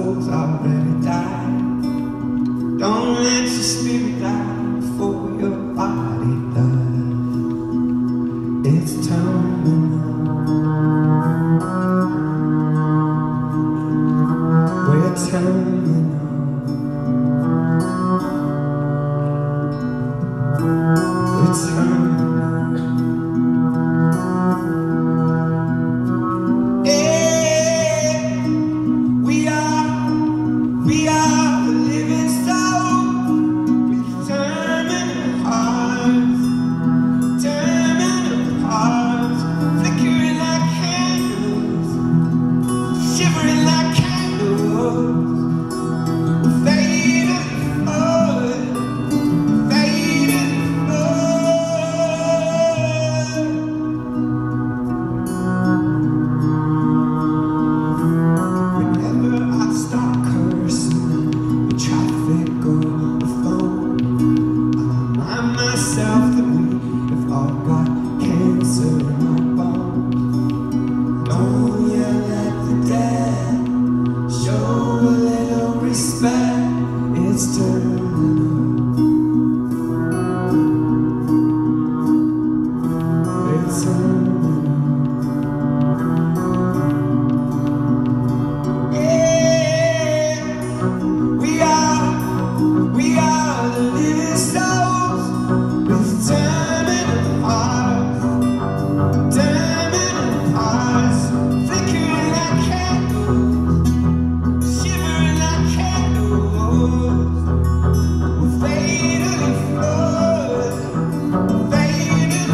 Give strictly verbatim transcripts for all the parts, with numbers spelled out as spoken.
soul's already died. Don't let your spirit die before your body does. It's terminal. We're terminal. We're terminal. We are the living soul with terminal hearts, terminal hearts, flickering like candles, shivering like candles. We're fading forward, fading forward. Whenever I start traffic or the phone, I remind myself that we have all got cancer in our bones. Don't yell at the dead, show a little respect. It's terminal. It's terminal. We are the living souls with terminal hearts, terminal hearts, flickering like candles, shivering like candles. We're fading forward, fading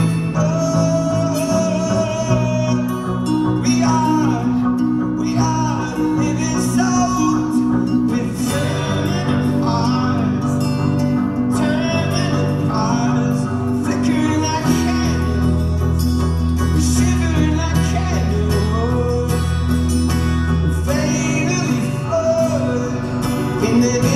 forward. We are, we are the living souls with terminal hearts. In the